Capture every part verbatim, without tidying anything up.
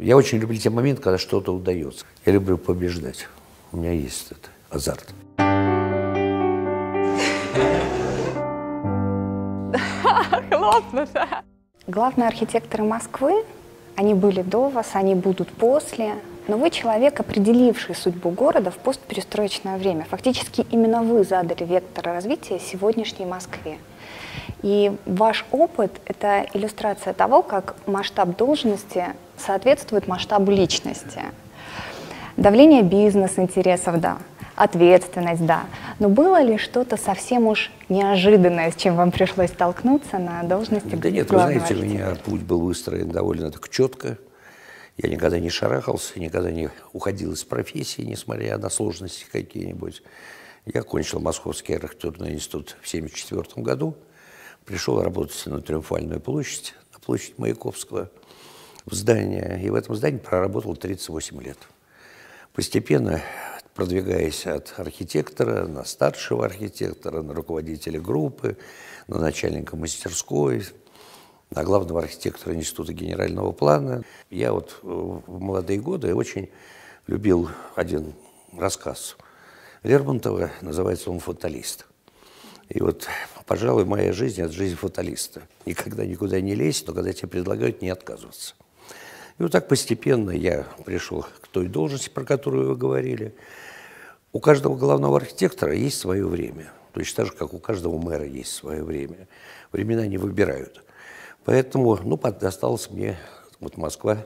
Я очень люблю те моменты, когда что-то удается. Я люблю побеждать. У меня есть это азарт. Классно, да. Главные архитекторы Москвы, они были до вас, они будут после. Но вы человек, определивший судьбу города в постперестроечное время. Фактически именно вы задали вектор развития сегодняшней Москве. И ваш опыт – это иллюстрация того, как масштаб должности соответствует масштабу личности. Давление бизнес-интересов – да. Ответственность – да. Но было ли что-то совсем уж неожиданное, с чем вам пришлось столкнуться на должности главного архитектора? Да нет, вы знаете, у меня путь был выстроен довольно так четко. Я никогда не шарахался, никогда не уходил из профессии, несмотря на сложности какие-нибудь. Я окончил Московский архитектурный институт в тысяча девятьсот семьдесят четвёртом году. Пришел работать на Триумфальную площадь, на площадь Маяковского, в здание. И в этом здании проработал тридцать восемь лет. Постепенно продвигаясь от архитектора на старшего архитектора, на руководителя группы, на начальника мастерской, на главного архитектора Института генерального плана. Я вот в молодые годы очень любил один рассказ Лермонтова, называется он «Фаталист». И вот, пожалуй, моя жизнь – это жизнь фаталиста. Никогда никуда не лезть, но когда тебе предлагают, не отказываться. И вот так постепенно я пришел к той должности, про которую вы говорили. У каждого главного архитектора есть свое время. Точно так же, как у каждого мэра есть свое время. Времена не выбирают. Поэтому, ну, досталась мне вот Москва,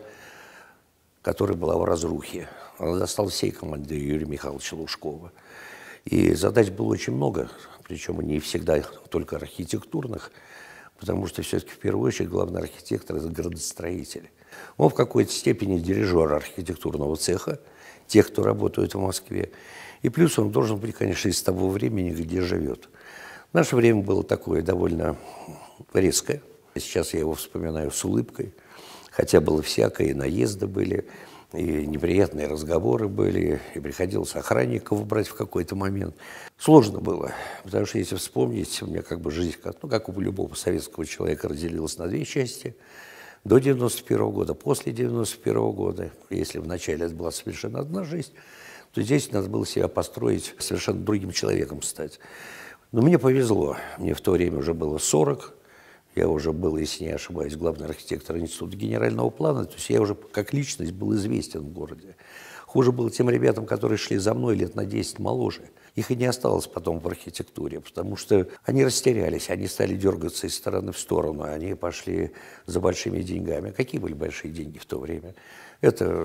которая была в разрухе. Она досталась всей команде Юрия Михайловича Лужкова. И задач было очень много, причем не всегда только архитектурных, потому что все-таки в первую очередь главный архитектор – это градостроитель. Он в какой-то степени дирижер архитектурного цеха, тех, кто работает в Москве. И плюс он должен быть, конечно, из того времени, где живет. Наше время было такое довольно резкое. Сейчас я его вспоминаю с улыбкой, хотя было всякое, и наезды были, и неприятные разговоры были, и приходилось охранников брать в какой-то момент. Сложно было, потому что если вспомнить, у меня как бы жизнь, ну, как у любого советского человека, разделилась на две части. До девяносто первого года, после девяносто первого года, если вначале это была совершенно одна жизнь, то здесь надо было себя построить, совершенно другим человеком стать. Но мне повезло, мне в то время уже было сорок, я уже был, если не ошибаюсь, главный архитектор Института генерального плана, то есть я уже как личность был известен в городе. Хуже было тем ребятам, которые шли за мной лет на десять моложе. Их и не осталось потом в архитектуре, потому что они растерялись, они стали дергаться из стороны в сторону, они пошли за большими деньгами. Какие были большие деньги в то время? Это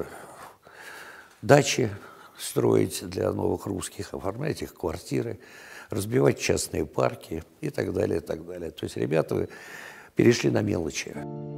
дачи строить для новых русских, оформлять их квартиры, разбивать частные парки и так далее, и так далее. То есть ребята перешли на мелочи.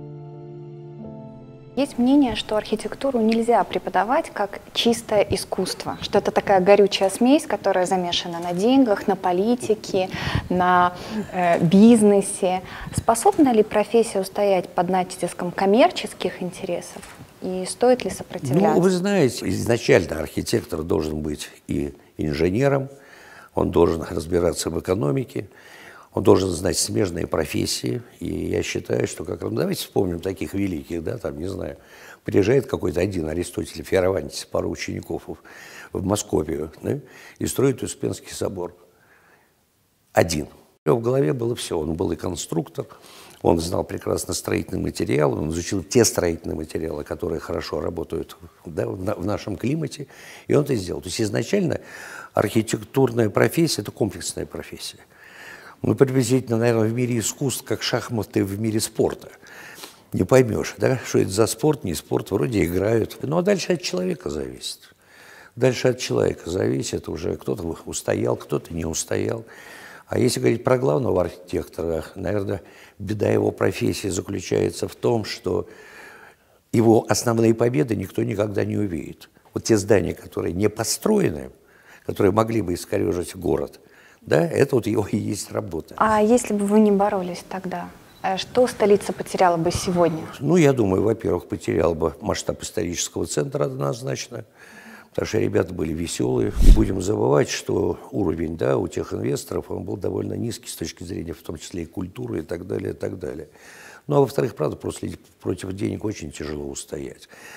Есть мнение, что архитектуру нельзя преподавать как чистое искусство, что это такая горючая смесь, которая замешана на деньгах, на политике, на э, бизнесе. Способна ли профессия устоять под натиском коммерческих интересов? И стоит ли сопротивляться? Ну, вы знаете, изначально архитектор должен быть и инженером, он должен разбираться в экономике, он должен знать смежные профессии. И я считаю, что как раз, давайте вспомним таких великих, да, там, не знаю, приезжает какой-то один Аристотель Фиаравантис, пару учеников в Московию, да, и строит Успенский собор. Один. У него в голове было все. Он был и конструктор, он знал прекрасно строительный материал, он изучил те строительные материалы, которые хорошо работают, да, в нашем климате, и он это сделал. То есть изначально архитектурная профессия – это комплексная профессия. Мы приблизительно, наверное, в мире искусств, как шахматы в мире спорта. Не поймешь, да, что это за спорт, не спорт, вроде играют. Ну, а дальше от человека зависит. Дальше от человека зависит уже, кто-то устоял, кто-то не устоял. А если говорить про главного архитектора, наверное, беда его профессии заключается в том, что его основные победы никто никогда не увидит. Вот те здания, которые не построены, которые могли бы искорежить город, да, это вот его и есть работа. А если бы вы не боролись тогда, что столица потеряла бы сегодня? Ну, я думаю, во-первых, потерял бы масштаб исторического центра однозначно, потому что ребята были веселые. Не будем забывать, что уровень, да, у тех инвесторов, он был довольно низкий с точки зрения, в том числе и культуры и так далее, и так далее. Ну, а во-вторых, правда, просто против денег очень тяжело устоять.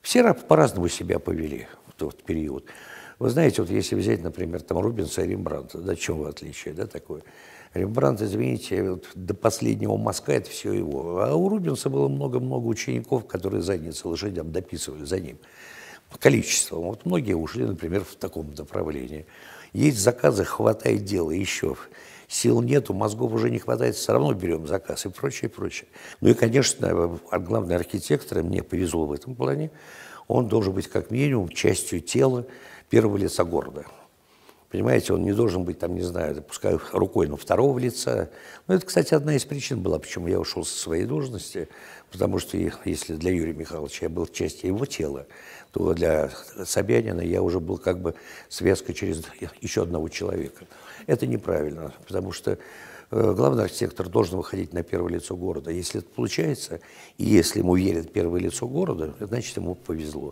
Все по-разному себя повели в тот период. Вы знаете, вот если взять, например, там Рубенса и Рембрандта, да, в чем отличие, да, такое? Рембрандт, извините, вот до последнего мазка это все его. А у Рубенса было много-много учеников, которые задницы лошадям дописывали за ним. Количеством. Вот многие ушли, например, в таком направлении. Есть заказы, хватает дела, еще сил нету, мозгов уже не хватает, все равно берем заказ и прочее, прочее. Ну и, конечно, главный архитектор, мне повезло в этом плане, он должен быть как минимум частью тела первого лица города. Понимаете, он не должен быть, там, не знаю, пускай рукой, но второго лица. Ну, это, кстати, одна из причин была, почему я ушел со своей должности, потому что если для Юрия Михайловича я был частью его тела, то для Собянина я уже был как бы связкой через еще одного человека. Это неправильно, потому что главный архитектор должен выходить на первое лицо города. Если это получается, и если ему верит первое лицо города, значит, ему повезло.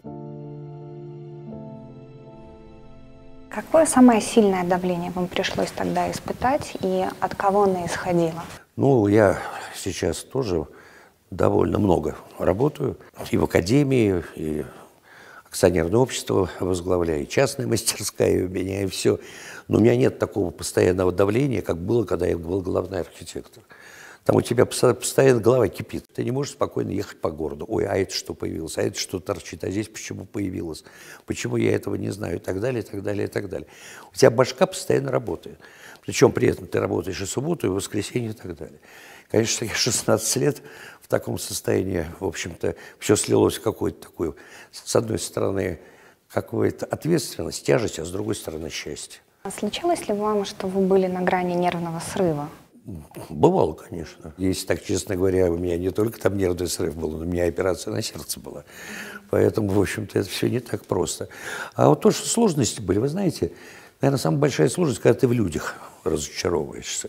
Какое самое сильное давление вам пришлось тогда испытать, и от кого оно исходило? Ну, я сейчас тоже довольно много работаю. И в академии, и акционерное общество возглавляю, и частная мастерская у меня, и все. Но у меня нет такого постоянного давления, как было, когда я был главный архитектор. Там у тебя постоянно голова кипит. Ты не можешь спокойно ехать по городу. Ой, а это что появилось? А это что торчит? А здесь почему появилось? Почему я этого не знаю? И так далее, и так далее, и так далее. У тебя башка постоянно работает. Причем при этом ты работаешь и субботу, и воскресенье, и так далее. Конечно, я шестнадцать лет в таком состоянии, в общем-то, все слилось в какую-то такую, с одной стороны, какую-то ответственность, тяжесть, а с другой стороны, счастье. А случалось ли вам, что вы были на грани нервного срыва? Бывало, конечно. Если так, честно говоря, у меня не только там нервный срыв был, но у меня операция на сердце была. Поэтому, в общем-то, это все не так просто. А вот то, что сложности были, вы знаете, наверное, самая большая сложность, когда ты в людях разочаровываешься.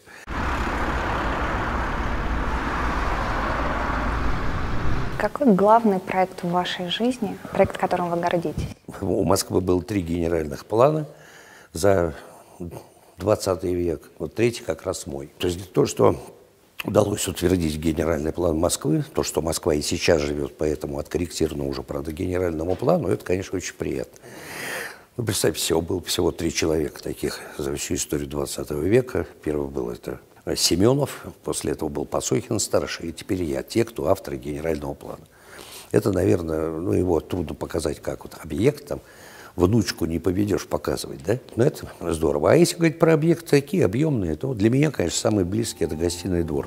Какой главный проект в вашей жизни, проект, которым вы гордитесь? У Москвы было три генеральных плана за двадцатый век. Вот третий как раз мой. То есть то, что удалось утвердить генеральный план Москвы, то, что Москва и сейчас живет по этому откорректированному уже, правда, генеральному плану, это, конечно, очень приятно. Ну, представьте, всего было всего три человека таких за всю историю двадцатого века. Первый был это Семенов, после этого был Посохин старший, и теперь я, те, кто авторы генерального плана. Это, наверное, ну, его трудно показать как вот объект, там, внучку не поведешь показывать, да? Но это здорово. А если говорить про объекты такие объемные, то для меня, конечно, самый близкий – это Гостиный двор.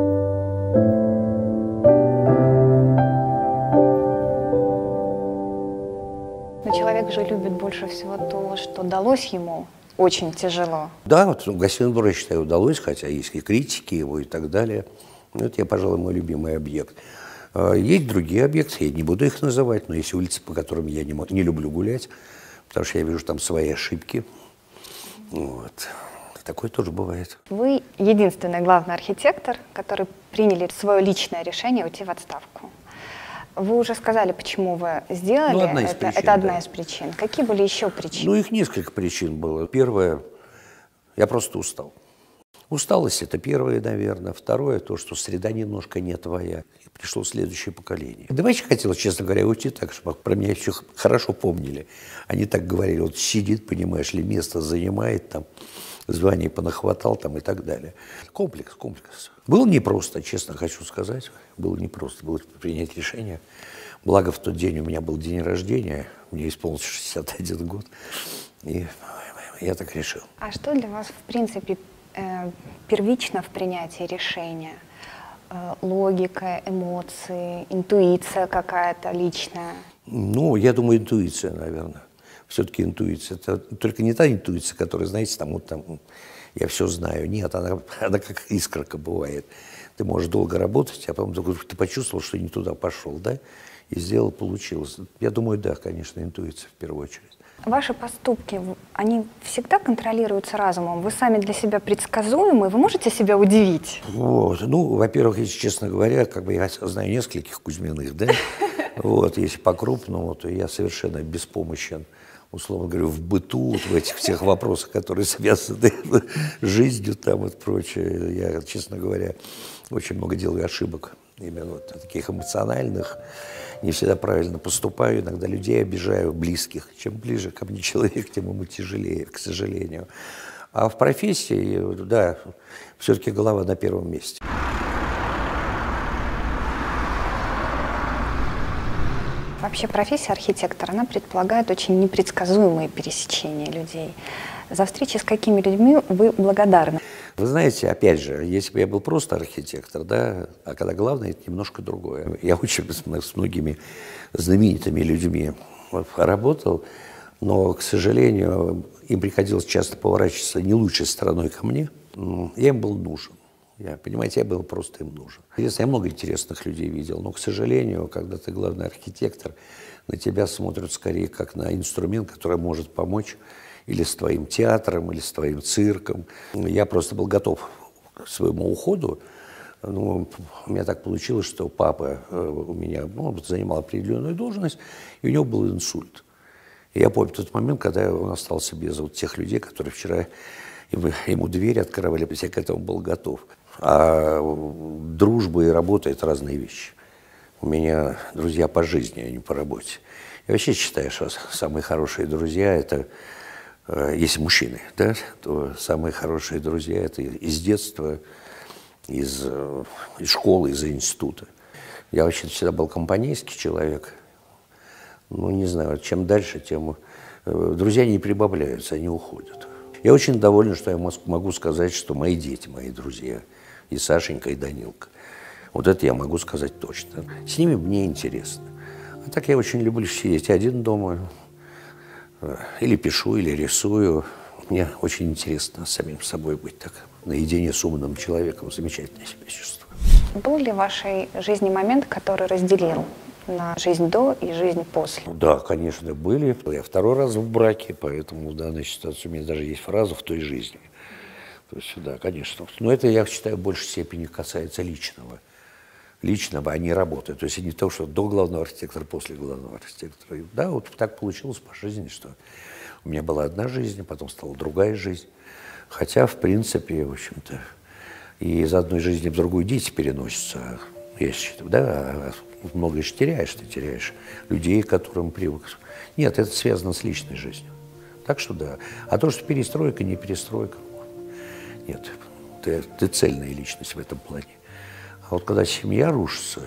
Но человек же любит больше всего то, что далось ему очень тяжело. Да, вот Гостиный двор, я считаю, удалось, хотя есть и критики его и так далее. Но это, я, пожалуй, мой любимый объект. Есть другие объекты, я не буду их называть, но есть улицы, по которым я не, не люблю гулять, потому что я вижу там свои ошибки. Вот. Такое тоже бывает. Вы единственный главный архитектор, который приняли свое личное решение уйти в отставку. Вы уже сказали, почему вы сделали ну, одна из это. Причин, это одна да. из причин. Какие были еще причины? Ну, их несколько причин было. Первое, я просто устал. Усталость – это первое, наверное. Второе – то, что среда немножко не твоя. И пришло следующее поколение. Давайте хотелось, честно говоря, уйти так, чтобы про меня все хорошо помнили. Они так говорили, вот сидит, понимаешь ли, место занимает, там, звание понахватал там, и так далее. Комплекс, комплекс. Было непросто, честно хочу сказать. Было непросто, было принять решение. Благо, в тот день у меня был день рождения, мне исполнился шестьдесят один год. И я так решил. А что для вас, в принципе, первично в принятии решения? Логика, эмоции, интуиция какая-то личная? Ну, я думаю, интуиция, наверное. Все-таки интуиция. Это только не та интуиция, которая, знаете, там, вот там, я все знаю. Нет, она, она как искорка бывает. Ты можешь долго работать, а потом ты почувствовал, что не туда пошел, да? И сделал, получилось. Я думаю, да, конечно, интуиция в первую очередь. Ваши поступки, они всегда контролируются разумом? Вы сами для себя предсказуемы? Вы можете себя удивить? Вот. Ну, во-первых, если честно говоря, как бы я знаю нескольких Кузьминых, да? Вот, если по-крупному, то я совершенно беспомощен, условно говоря, в быту, вот в этих всех вопросах, которые связаны с жизнью там и прочее. Я, честно говоря, очень много делаю ошибок. именно вот таких эмоциональных, не всегда правильно поступаю, иногда людей обижаю, близких. Чем ближе ко мне человек, тем ему тяжелее, к сожалению. А в профессии, да, все-таки голова на первом месте. Вообще профессия архитектора, она предполагает очень непредсказуемые пересечения людей. За встречи с какими людьми вы благодарны? Вы знаете, опять же, если бы я был просто архитектор, да, а когда главное, это немножко другое. Я очень с многими знаменитыми людьми работал, но, к сожалению, им приходилось часто поворачиваться не лучшей стороной ко мне. Я им был нужен. Я, понимаете, я был просто им нужен. Интересно, я много интересных людей видел, но, к сожалению, когда ты главный архитектор, на тебя смотрят скорее как на инструмент, который может помочь или с твоим театром, или с твоим цирком. Я просто был готов к своему уходу. Ну, у меня так получилось, что папа у меня ну, занимал определенную должность, и у него был инсульт. И я помню тот момент, когда он остался без вот тех людей, которые вчера ему, ему дверь открывали, я к этому был готов. А дружба и работа – это разные вещи. У меня друзья по жизни, а не по работе. Я вообще считаю, что самые хорошие друзья – это, если мужчины, да, то самые хорошие друзья – это из детства, из, из школы, из института. Я вообще всегда был компанейский человек. Ну, не знаю, чем дальше, тем друзья не прибавляются, они уходят. Я очень доволен, что я могу сказать, что мои дети, мои друзья, и Сашенька, и Данилка. Вот это я могу сказать точно. С ними мне интересно. А так я очень люблю сидеть один дома, или пишу, или рисую. Мне очень интересно самим собой быть так, наедине с умным человеком. Замечательно себя чувствую. Был ли в вашей жизни момент, который разделил на жизнь до и жизнь после? Да, конечно, были. Я второй раз в браке, поэтому в данной ситуации у меня даже есть фраза «в той жизни». То есть, да, конечно. Но это, я считаю, в большей степени касается личного. Личного, а не работы. То есть не то, что до главного архитектора, после главного архитектора. Да, вот так получилось по жизни, что у меня была одна жизнь, потом стала другая жизнь. Хотя, в принципе, в общем-то, и из одной жизни в другую дети переносятся. Я считаю, да, многое же теряешь, ты теряешь людей, к которым привык. Нет, это связано с личной жизнью. Так что да. А то, что перестройка, не перестройка, нет, ты, ты цельная личность в этом плане. А вот когда семья рушится,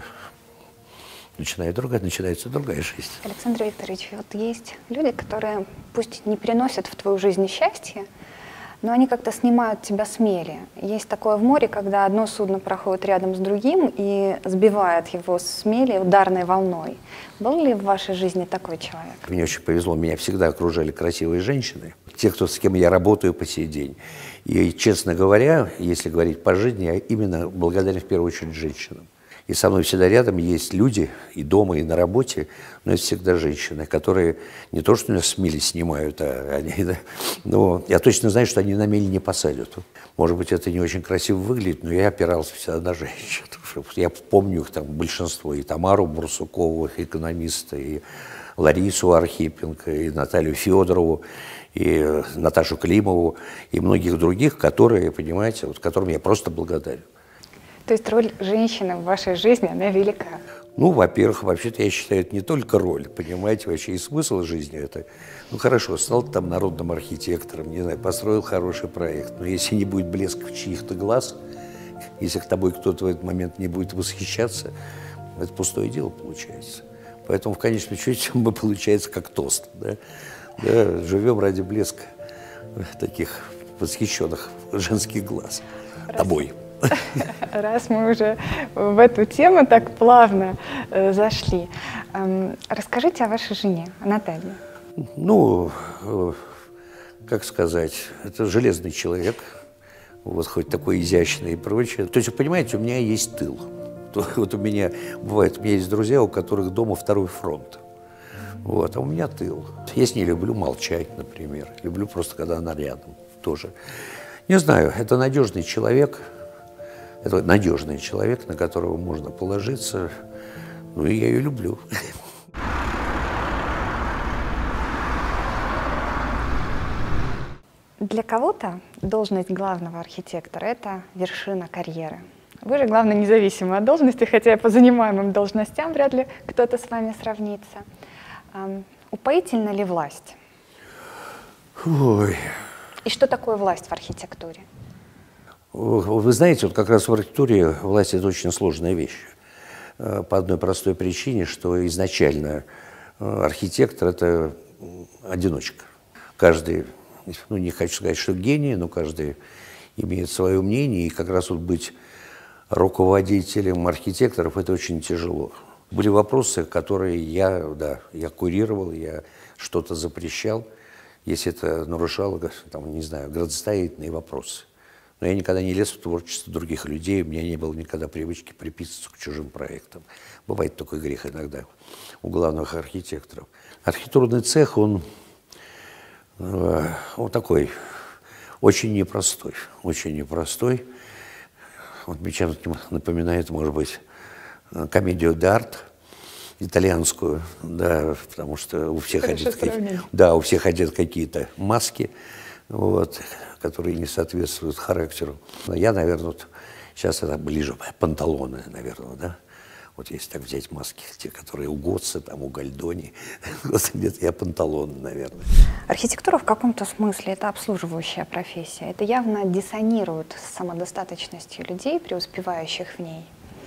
начинает другая, начинается другая жизнь. Александр Викторович, вот есть люди, которые пусть не приносят в твою жизнь счастья, но они как-то снимают тебя с мели. Есть такое в море, когда одно судно проходит рядом с другим и сбивает его с мели ударной волной. Был ли в вашей жизни такой человек? Мне очень повезло, меня всегда окружали красивые женщины, те, кто, с кем я работаю по сей день. И, честно говоря, если говорить по жизни, я именно благодарен в первую очередь женщинам. И со мной всегда рядом есть люди, и дома, и на работе, но это всегда женщины, которые не то, что меня с мели снимают, а они, да, но я точно знаю, что они на мели не посадят. Может быть, это не очень красиво выглядит, но я опирался всегда на женщин. Я помню их там большинство, и Тамару Бурсукову, экономиста, и Ларису Архипенко, и Наталью Федорову, и Наташу Климову, и многих других, которые, понимаете, вот, которым я просто благодарен. То есть роль женщины в вашей жизни, она велика? Ну, во-первых, вообще-то я считаю, это не только роль, понимаете, вообще и смысл жизни это. Ну, хорошо, стал там народным архитектором, не знаю, построил хороший проект, но если не будет блеска в чьих-то глаз, если к тобой кто-то в этот момент не будет восхищаться, это пустое дело получается. Поэтому в конечном счете мы, получается, как тост, да? Да, живем ради блеска таких восхищенных женских глаз. Раз. Тобой. Раз мы уже в эту тему так плавно э, зашли, эм, расскажите о вашей жене, Наталье. Ну, э, как сказать, это железный человек, вот хоть такой изящный и прочее. То есть, вы понимаете, у меня есть тыл. Вот у меня бывает, у меня есть друзья, у которых дома второй фронт. Вот, а у меня тыл. Я с ней люблю молчать, например. Люблю просто, когда она рядом тоже. Не знаю, это надежный человек. Это надежный человек, на которого можно положиться. Ну, и я ее люблю. Для кого-то должность главного архитектора – это вершина карьеры. Вы же, главное, независимы от должности, хотя по занимаемым должностям вряд ли кто-то с вами сравнится. Эм, упоительна ли власть? Ой. И что такое власть в архитектуре? Вы знаете, вот как раз в архитектуре власть – это очень сложная вещь. По одной простой причине, что изначально архитектор – это одиночка. Каждый, ну не хочу сказать, что гений, но каждый имеет свое мнение, и как раз вот быть руководителем архитекторов – это очень тяжело. Были вопросы, которые я, да, я курировал, я что-то запрещал, если это нарушало, там, не знаю, градостроительные вопросы. Но я никогда не лез в творчество других людей, у меня не было никогда привычки приписываться к чужим проектам. Бывает такой грех иногда у главных архитекторов. Архитектурный цех, он, он такой очень непростой, очень непростой. Вот мне чем-то напоминает, может быть, комедию д'арт итальянскую, да, потому что у всех одет, да, у всех одет какие-то маски, вот, которые не соответствуют характеру. Но я, наверное, вот, сейчас это ближе панталоны, наверное, да. Вот если так взять маски, те, которые у Готца, там, у Гальдони, вот где-то я панталоны, наверное. Архитектура в каком-то смысле – это обслуживающая профессия. Это явно диссонирует с самодостаточностью людей, преуспевающих в ней.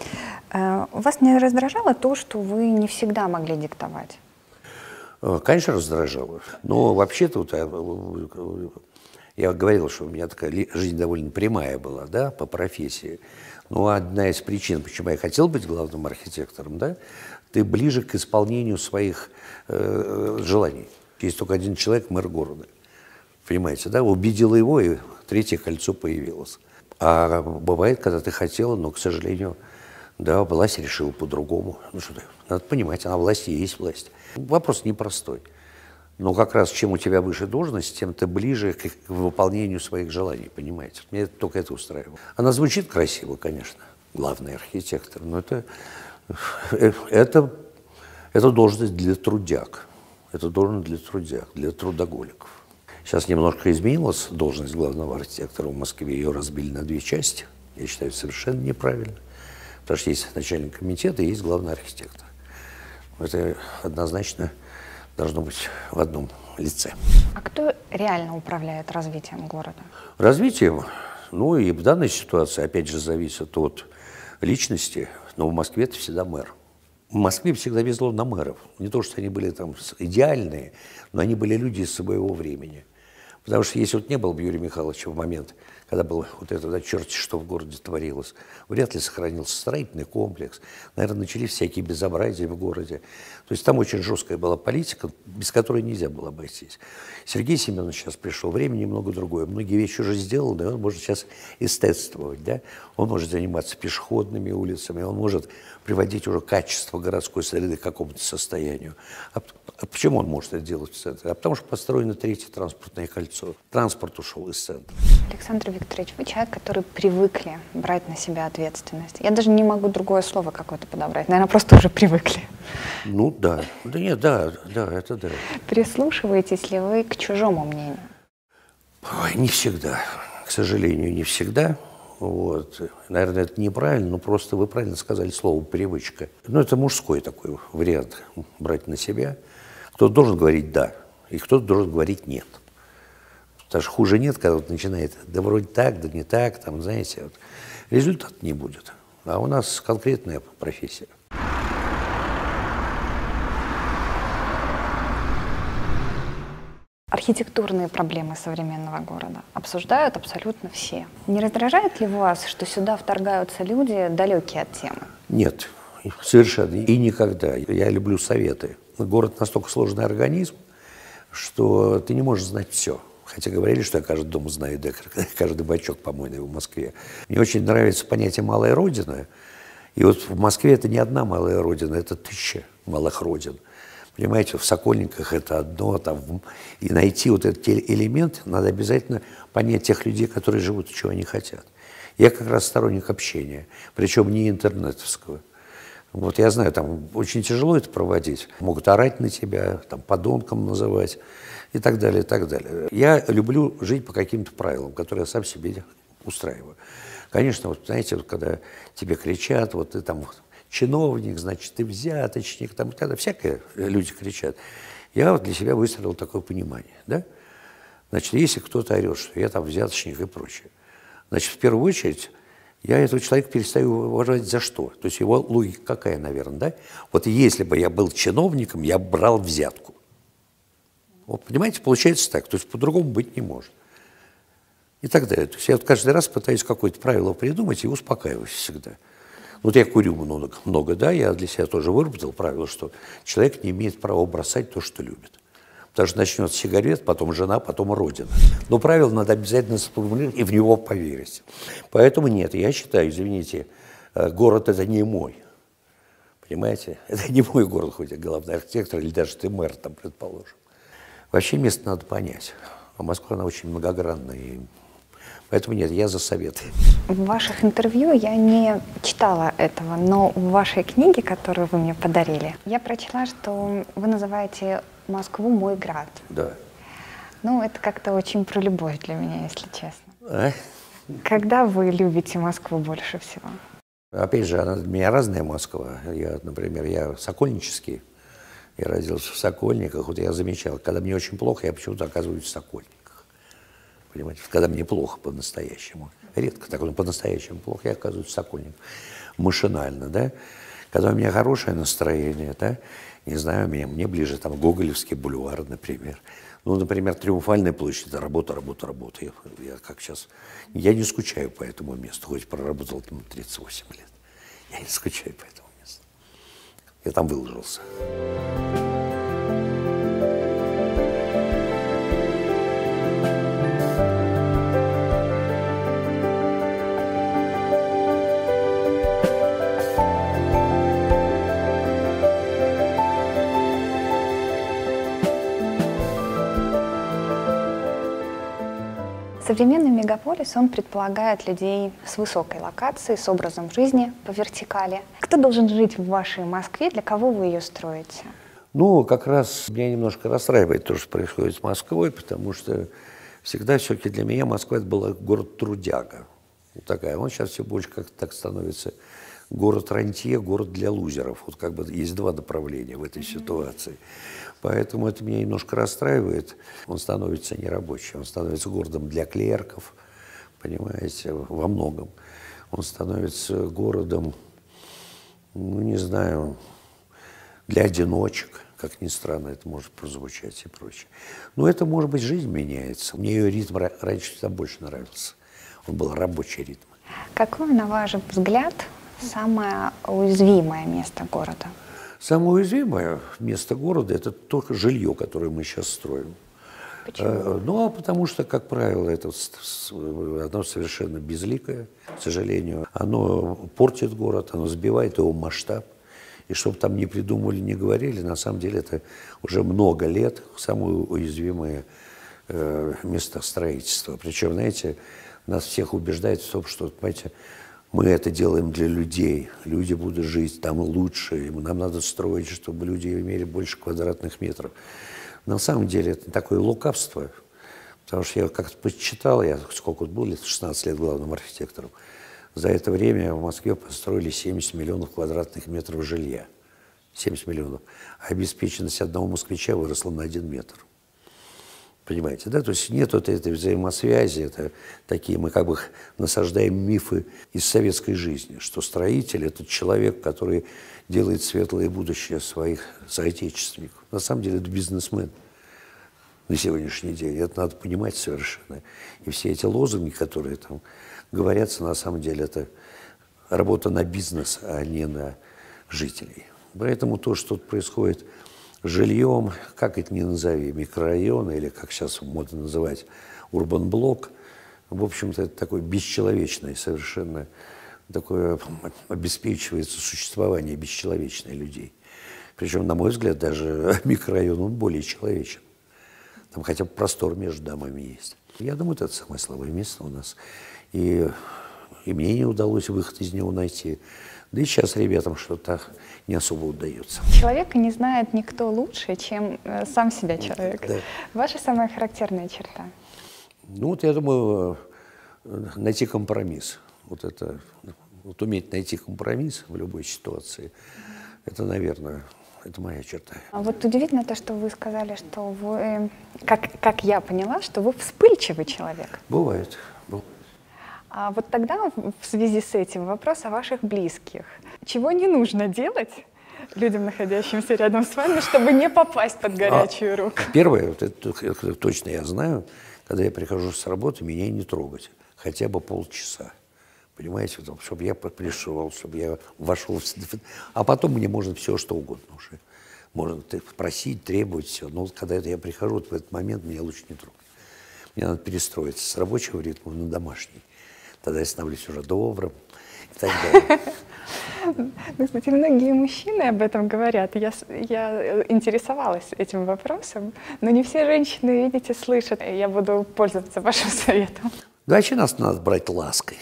Вас не раздражало то, что вы не всегда могли диктовать? Конечно, раздражало. Но вообще-то вот, я говорил, что у меня такая жизнь довольно прямая была, да, по профессии. Но одна из причин, почему я хотел быть главным архитектором, да, ты ближе к исполнению своих э, желаний. Есть только один человек, мэр города. Понимаете, да? Убедила его, и третье кольцо появилось. А бывает, когда ты хотела, но, к сожалению, да, власть решила по-другому. Ну что ты, надо понимать, она власть и есть власть. Вопрос непростой. Но как раз чем у тебя выше должность, тем ты ближе к выполнению своих желаний, понимаете? Мне только это устраивало. Она звучит красиво, конечно, главный архитектор, но это, это, это должность для трудяг. Это должность для трудяг, для трудоголиков. Сейчас немножко изменилась должность главного архитектора в Москве. Ее разбили на две части. Я считаю, это совершенно неправильно. Потому что есть начальник комитета и есть главный архитектор. Это однозначно должно быть в одном лице. А кто реально управляет развитием города? Развитием? Ну и в данной ситуации, опять же, зависит от личности. Но в Москве это всегда мэр. В Москве всегда везло на мэров. Не то, что они были там идеальные, но они были люди из своего времени. Потому что если вот не было бы Юрия Михайловича в момент, когда было вот это, да, черти что в городе творилось, вряд ли сохранился строительный комплекс. Наверное, начались всякие безобразия в городе. То есть там очень жесткая была политика, без которой нельзя было обойтись. Сергей Семенович сейчас пришел, время немного другое. Многие вещи уже сделаны, и он может сейчас эстетствовать, да? Он может заниматься пешеходными улицами, он может приводить уже качество городской среды к какому-то состоянию. А, а почему он может это делать в центре? А потому что построено третье транспортное кольцо. Транспорт ушел из центра. Александр Викторович, вы человек, который привыкли брать на себя ответственность. Я даже не могу другое слово какое-то подобрать. Наверное, просто уже привыкли. Ну да. Да нет, да, да, это да. Прислушиваетесь ли вы к чужому мнению? Ой, не всегда. К сожалению, не всегда. Вот. Наверное, это неправильно, но просто вы правильно сказали слово «привычка». Ну, это мужской такой вариант брать на себя. Кто-то должен говорить «да», и кто-то должен говорить «нет». Потому что хуже нет, когда вот начинает «да вроде так, да не так», там, знаете, вот, результата не будет. А у нас конкретная профессия. Архитектурные проблемы современного города обсуждают абсолютно все. Не раздражает ли вас, что сюда вторгаются люди, далекие от темы? Нет, совершенно. И никогда. Я люблю советы. Город настолько сложный организм, что ты не можешь знать все. Хотя говорили, что я каждый дом знаю, да, каждый бачок помойный в Москве. Мне очень нравится понятие «малая родина». И вот в Москве это не одна малая родина, это тысяча малых родин. Понимаете, в Сокольниках это одно, там, и найти вот этот элемент, надо обязательно понять тех людей, которые живут, чего они хотят. Я как раз сторонник общения, причем не интернетовского. Вот я знаю, там очень тяжело это проводить. Могут орать на тебя, там, подонком называть и так далее, и так далее. Я люблю жить по каким-то правилам, которые я сам себе устраиваю. Конечно, вот знаете, вот когда тебе кричат, вот ты там чиновник, значит, ты взяточник, там когда всякие люди кричат. Я вот для себя выстроил такое понимание, да? Значит, если кто-то орет, что я там взяточник и прочее, значит, в первую очередь я этого человека перестаю уважать за что? То есть его логика какая, наверное, да? Вот если бы я был чиновником, я брал взятку. Вот, понимаете, получается так, то есть по-другому быть не может. И так далее. То есть я вот каждый раз пытаюсь какое-то правило придумать и успокаиваюсь всегда. Вот я курю много, много, да, я для себя тоже выработал правило, что человек не имеет права бросать то, что любит. Потому что начнет с сигарет, потом жена, потом родина. Но правило надо обязательно сформулировать и в него поверить. Поэтому нет, я считаю, извините, город это не мой. Понимаете? Это не мой город, хоть я главный архитектор, или даже ты мэр, там, предположим. Вообще место надо понять. А Москва, она очень многогранная. И поэтому нет, я за советы. В ваших интервью я не читала этого, но в вашей книге, которую вы мне подарили, я прочла, что вы называете Москву «мой град». Да. Ну, это как-то очень про любовь для меня, если честно. А? Когда вы любите Москву больше всего? Опять же, она для меня разная Москва. Я, например, я сокольнический. Я родился в Сокольниках. Вот я замечал, когда мне очень плохо, я почему-то оказываюсь в Сокольниках. Понимаете, когда мне плохо по-настоящему. Редко так, но по-настоящему плохо, я оказываюсь в Сокольниках. Машинально, да. Когда у меня хорошее настроение, да, не знаю, мне, мне ближе там Гоголевский бульвар, например. Ну, например, Триумфальная площадь, это работа, работа, работа. Я, я как сейчас, я не скучаю по этому месту, хоть проработал там тридцать восемь лет. Я не скучаю по этому месту. Я там выложился. Современный мегаполис, он предполагает людей с высокой локацией, с образом жизни по вертикали. Кто должен жить в вашей Москве, для кого вы ее строите? Ну, как раз меня немножко расстраивает то, что происходит с Москвой, потому что всегда все-таки для меня Москва это был город трудяга. Вот такая. Он сейчас все больше как-то так становится город рантье, город для лузеров. Вот как бы есть два направления в этой ситуации. Поэтому это меня немножко расстраивает. Он становится нерабочим, он становится городом для клерков, понимаете, во многом. Он становится городом, ну, не знаю, для одиночек, как ни странно это может прозвучать и прочее. Но это, может быть, жизнь меняется. Мне ее ритм раньше всегда больше нравился. Он был рабочий ритм. Какое, на ваш взгляд, самое уязвимое место города? Самое уязвимое место города – это только жилье, которое мы сейчас строим. Почему? Ну, а потому что, как правило, это оно совершенно безликое, к сожалению. Оно портит город, оно сбивает его масштаб. И чтобы там не придумывали, не говорили, на самом деле это уже много лет самые уязвимые э, места строительства. Причем, знаете, нас всех убеждают в том, что, понимаете, мы это делаем для людей, люди будут жить там лучше, нам надо строить, чтобы люди имели больше квадратных метров. На самом деле это такое лукавство, потому что я как-то подсчитал, я сколько вот был, шестнадцать лет главным архитектором, за это время в Москве построили семьдесят миллионов квадратных метров жилья. семьдесят миллионов. А обеспеченность одного москвича выросла на один метр. Понимаете, да? То есть нет вот этой взаимосвязи, это такие, мы как бы насаждаем мифы из советской жизни, что строитель – это человек, который делает светлое будущее своих соотечественников. На самом деле это бизнесмен на сегодняшний день, это надо понимать совершенно. И все эти лозунги, которые там говорятся, на самом деле это работа на бизнес, а не на жителей. Поэтому то, что тут происходит жильем, как это ни назови, микрорайон или, как сейчас модно называть, урбан-блок, в общем-то, это такое бесчеловечное совершенно, такое обеспечивается существование бесчеловечное людей. Причем, на мой взгляд, даже микрорайон, он более человечен. Там хотя бы простор между домами есть. Я думаю, это самое слабое место у нас. И, и мне не удалось выход из него найти. Да и сейчас ребятам что-то не особо удается. Человека не знает никто лучше, чем э, сам себя человек. Да. Ваша самая характерная черта? Ну вот я думаю, найти компромисс. вот это, вот уметь найти компромисс в любой ситуации, это, наверное, это моя черта. А вот удивительно то, что вы сказали, что вы, как, как я поняла, что вы вспыльчивый человек. Бывает. бывает. А вот тогда в связи с этим вопрос о ваших близких. Чего не нужно делать людям, находящимся рядом с вами, чтобы не попасть под горячую а, руку? Первое, вот это, это точно я знаю, когда я прихожу с работы, меня не трогать. Хотя бы полчаса. Понимаете, чтобы я пришел, чтобы я вошел. А потом мне можно все, что угодно уже. Можно просить, требовать, все. Но вот когда это я прихожу, вот в этот момент меня лучше не трогать. Мне надо перестроиться с рабочего ритма на домашний. Тогда я становлюсь уже добрым и так далее. Ну, кстати, многие мужчины об этом говорят. Я, я интересовалась этим вопросом, но не все женщины, видите, слышат. Я буду пользоваться вашим советом. Да, вообще нас надо брать лаской.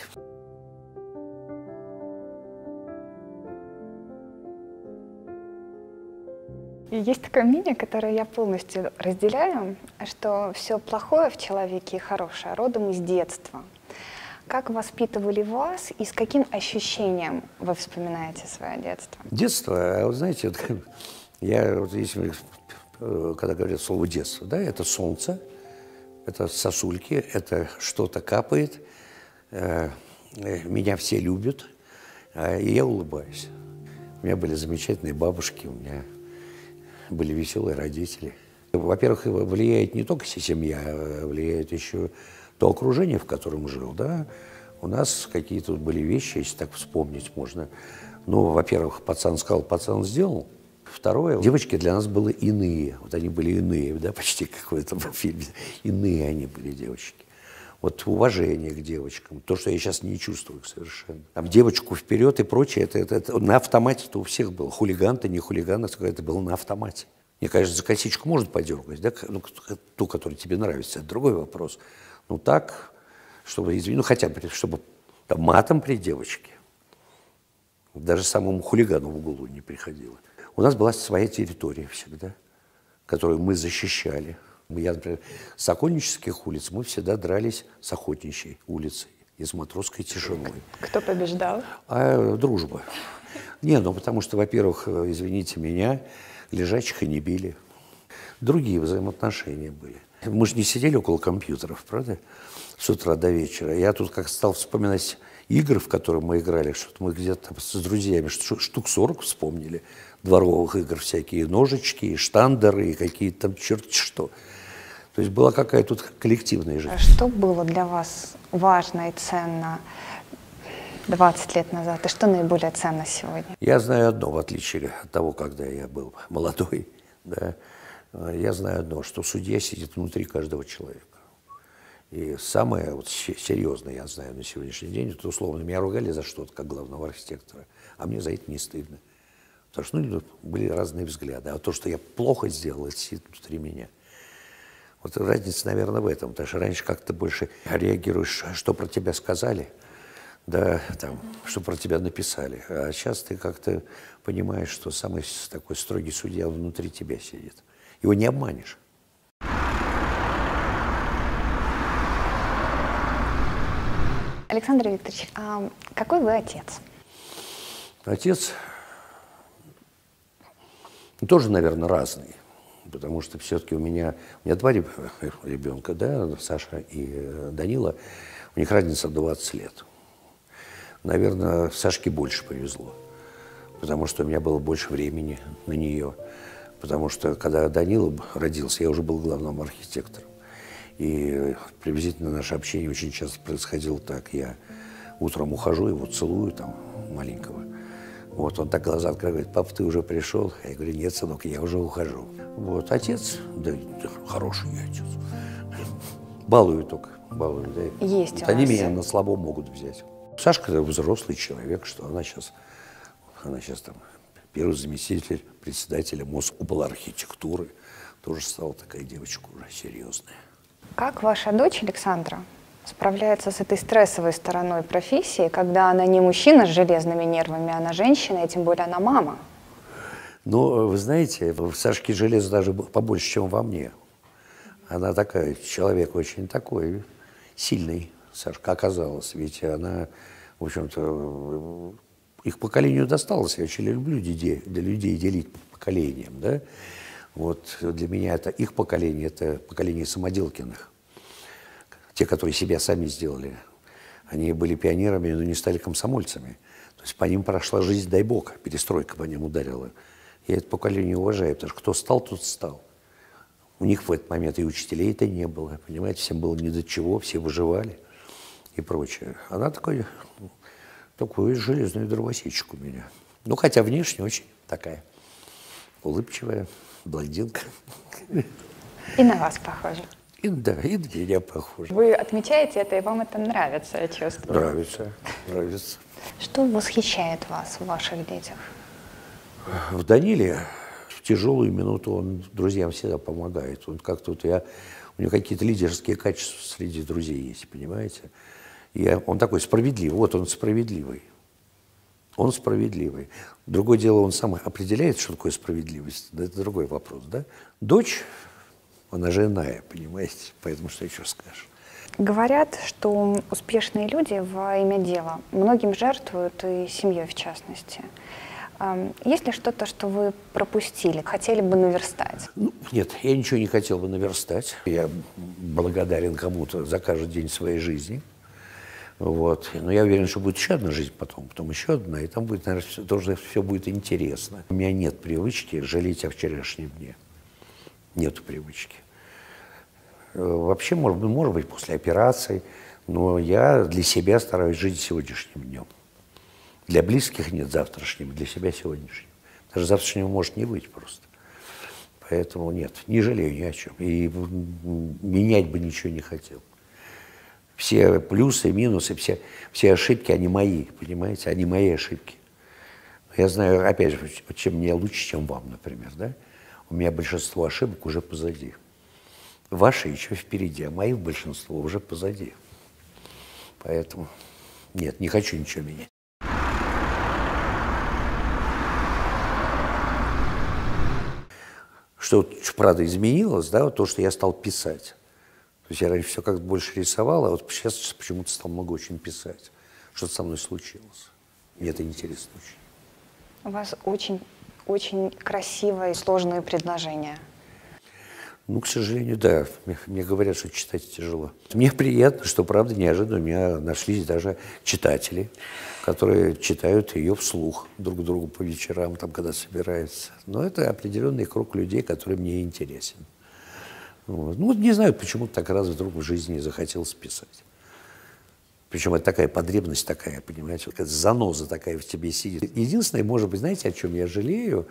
И есть такое мнение, которое я полностью разделяю, что все плохое в человеке и хорошее родом из детства. Как воспитывали вас и с каким ощущением вы вспоминаете свое детство? Детство, вы знаете, вот, я, вот, если, когда говорят слово детство, да, это солнце, это сосульки, это что-то капает, э, меня все любят, э, и я улыбаюсь. У меня были замечательные бабушки, у меня были веселые родители. Во-первых, влияет не только семья, а влияет еще то окружение, в котором жил, да. У нас какие-то были вещи, если так вспомнить можно. Ну, во-первых, пацан сказал, пацан сделал. Второе, девочки для нас были иные. Вот они были иные, да, почти как в этом фильме. Иные они были девочки. Вот уважение к девочкам, то, что я сейчас не чувствую совершенно. Там девочку вперед и прочее, это, это, это на автомате-то у всех было. Хулиган-то, не хулиган, это было на автомате. Мне, конечно, за косичку может подергать, да, ну, ту, которая тебе нравится, это другой вопрос. Ну так, чтобы, извини, ну хотя бы, чтобы там, матом при девочке, даже самому хулигану в голову не приходило. У нас была своя территория всегда, которую мы защищали. Я, например, с Сокольнических улиц мы всегда дрались с Охотничьей улицей и с Матросской тишиной. Кто побеждал? А, дружба. Не, ну потому что, во-первых, извините меня, лежачих и не били. Другие взаимоотношения были. Мы же не сидели около компьютеров, правда, с утра до вечера. Я тут как стал вспоминать игры, в которые мы играли, что-то мы где-то с друзьями штук сорок вспомнили, дворовых игр всякие, ножички, и штандеры, и какие-то там черти что. То есть была какая-то тут коллективная жизнь. А что было для вас важно и ценно двадцать лет назад, и что наиболее ценно сегодня? Я знаю одно, в отличие от того, когда я был молодой, да, я знаю одно, что судья сидит внутри каждого человека. И самое вот, серьезное, я знаю, на сегодняшний день, это условно, меня ругали за что-то, как главного архитектора, а мне за это не стыдно. Потому что ну, были разные взгляды. А то, что я плохо сделал, это сидит внутри меня. Вот разница, наверное, в этом. Потому что раньше как-то больше реагируешь, что про тебя сказали, да, там, что про тебя написали. А сейчас ты как-то понимаешь, что самый такой строгий судья внутри тебя сидит. Его не обманешь. Александр Викторович, а какой вы отец? Отец тоже, наверное, разный. Потому что все-таки у меня, у меня два ребенка, да, Саша и Данила, у них разница двадцать лет. Наверное, Сашке больше повезло, потому что у меня было больше времени на нее. Потому что, когда Данила родился, я уже был главным архитектором. И приблизительно наше общение очень часто происходило так. Я утром ухожу, его целую, там, маленького. Вот, он так глаза открывает: папа, ты уже пришел? Я говорю: нет, сынок, я уже ухожу. Вот, отец, да, хороший отец. Балую только, балую, да. Есть вот они меня на слабо могут взять. Сашка взрослый человек, что она сейчас, она сейчас там первый заместитель председателя Мособлархитектуры. Тоже стала такая девочка уже серьезная. Как ваша дочь Александра справляется с этой стрессовой стороной профессии, когда она не мужчина с железными нервами, а она женщина, и тем более она мама? Ну, вы знаете, в Сашке железо даже побольше, чем во мне. Она такая, человек очень такой, сильный, Сашка оказалась. Ведь она в общем-то, их поколению досталось. Я очень люблю людей, для людей делить по поколениям, да. Вот для меня это их поколение, это поколение Самоделкиных. Те, которые себя сами сделали. Они были пионерами, но не стали комсомольцами. То есть по ним прошла жизнь, дай бог, перестройка по ним ударила. Я это поколение уважаю, потому что кто стал, тот стал. У них в этот момент и учителей-то не было, понимаете, всем было ни до чего, все выживали и прочее. Она такой, такой железный дровосечек у меня. Ну, хотя внешне очень такая улыбчивая блондинка. И на вас похоже. И, да, и на меня похоже. Вы отмечаете это, и вам это нравится, я чувствую. Нравится, нравится. Что восхищает вас в ваших детях? В Даниле в тяжелую минуту он друзьям всегда помогает. Он как-то вот я, у него какие-то лидерские качества среди друзей есть, понимаете? И он такой справедливый. Вот он справедливый. Он справедливый. Другое дело, он сам определяет, что такое справедливость. Это другой вопрос, да? Дочь, она же иная, понимаете? Поэтому что еще скажешь? Говорят, что успешные люди во имя дела многим жертвуют, и семьей в частности. Есть ли что-то, что вы пропустили, хотели бы наверстать? Ну, нет, я ничего не хотел бы наверстать. Я благодарен кому-то за каждый день своей жизни. Вот. Но я уверен, что будет еще одна жизнь потом, потом еще одна, и там будет, наверное, все, тоже все будет интересно. У меня нет привычки жалеть о вчерашнем дне. Нет привычки. Вообще, может быть, может быть, после операции, но я для себя стараюсь жить сегодняшним днем. Для близких нет завтрашнего, для себя сегодняшнего. Даже завтрашнего может не быть просто. Поэтому нет, не жалею ни о чем. И менять бы ничего не хотел. Все плюсы, минусы, все, все ошибки, они мои, понимаете, они мои ошибки. Я знаю, опять же, чем мне лучше, чем вам, например, да? У меня большинство ошибок уже позади. Ваши еще впереди, а мои большинство уже позади. Поэтому нет, не хочу ничего менять. Что, правда, изменилось, да, вот то, что я стал писать. То есть я раньше все как-то больше рисовал, а вот сейчас почему-то стал много очень писать. Что-то со мной случилось. Мне это интересно очень. У вас очень, очень красивые и сложные предложения. Ну, к сожалению, да. Мне, мне говорят, что читать тяжело. Мне приятно, что, правда, неожиданно у меня нашлись даже читатели, которые читают ее вслух друг другу по вечерам, там, когда собираются. Но это определенный круг людей, который мне интересен. Вот. Ну, не знаю, почему так раз вдруг в жизни захотелось писать. Причем это такая потребность такая, понимаете, вот заноза такая в тебе сидит. Единственное, может быть, знаете, о чем я жалею?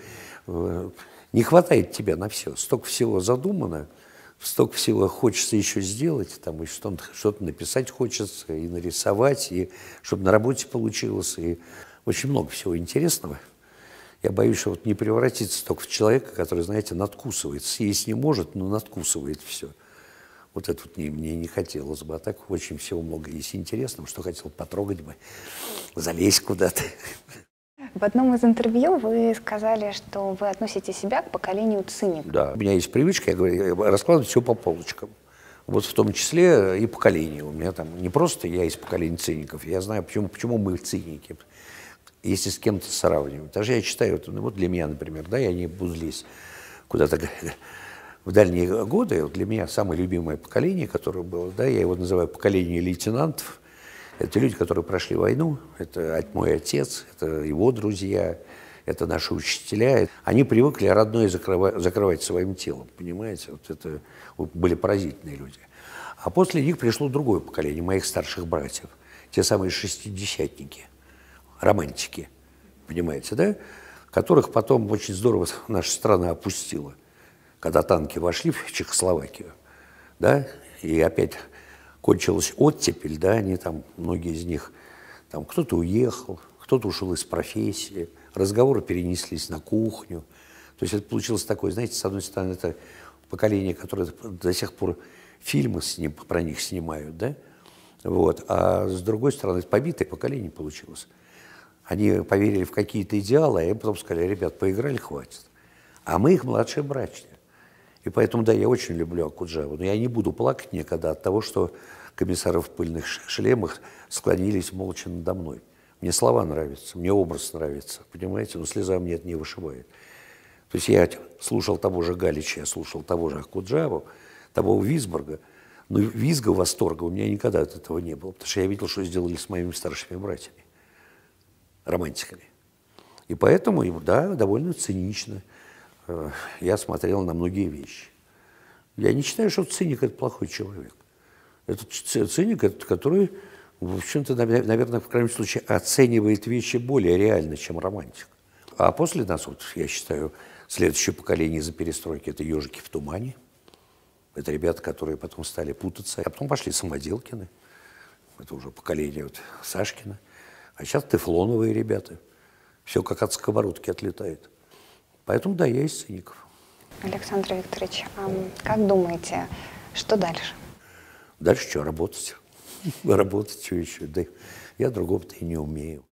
Не хватает тебя на все. Столько всего задумано, столько всего хочется еще сделать, там, и что-то, что-то написать хочется, и нарисовать, и чтобы на работе получилось, и очень много всего интересного. Я боюсь, что вот не превратиться только в человека, который, знаете, надкусывает. Съесть не может, но надкусывает все. Вот это вот мне, мне не хотелось бы. А так очень всего много есть интересного, что хотел потрогать бы, залезть куда-то. В одном из интервью вы сказали, что вы относите себя к поколению циников. Да, у меня есть привычка, я говорю, раскладывать все по полочкам. Вот в том числе и поколение. У меня там не просто я из поколения циников, я знаю, почему, почему мы циники, если с кем-то сравнивать. Даже я читаю, вот, вот для меня, например, да, я не буду лезть куда-то в дальние годы. Вот для меня самое любимое поколение, которое было, да, я его называю поколение лейтенантов. Это люди, которые прошли войну, это мой отец, это его друзья, это наши учителя. Они привыкли родное закрывать, закрывать своим телом, понимаете? Вот это вот были поразительные люди. А после них пришло другое поколение, моих старших братьев, те самые шестидесятники, романтики, понимаете, да? Которых потом очень здорово наша страна опустила, когда танки вошли в Чехословакию, да, и опять кончилась оттепель, да, они там, многие из них, там кто-то уехал, кто-то ушел из профессии, разговоры перенеслись на кухню. То есть это получилось такое, знаете, с одной стороны, это поколение, которое до сих пор фильмы с ним, про них снимают, да, вот, а с другой стороны, это побитое поколение получилось. Они поверили в какие-то идеалы, а им потом сказали, ребят, поиграли, хватит. А мы их младшие братья. И поэтому, да, я очень люблю Окуджаву, но я не буду плакать никогда от того, что комиссары в пыльных шлемах склонились молча надо мной. Мне слова нравятся, мне образ нравится, понимаете? Но слеза мне это не вышибает. То есть я слушал того же Галича, я слушал того же Акуджаву, того Висборга, но визга, восторга у меня никогда от этого не было, потому что я видел, что сделали с моими старшими братьями, романтиками. И поэтому, да, довольно цинично я смотрел на многие вещи. Я не считаю, что циник – это плохой человек. Это циник, который, в общем-то, наверное, в крайнем случае, оценивает вещи более реально, чем романтик. А после нас, вот, я считаю, следующее поколение из-за перестройки – это «Ежики в тумане». Это ребята, которые потом стали путаться. А потом пошли Самоделкины. Это уже поколение вот Сашкина. А сейчас тефлоновые ребята. Все как от сковородки отлетает. Поэтому, да, я из циников. Александр Викторович, а как думаете, что дальше? Дальше что, работать? Работать, что еще? Да я другого-то и не умею.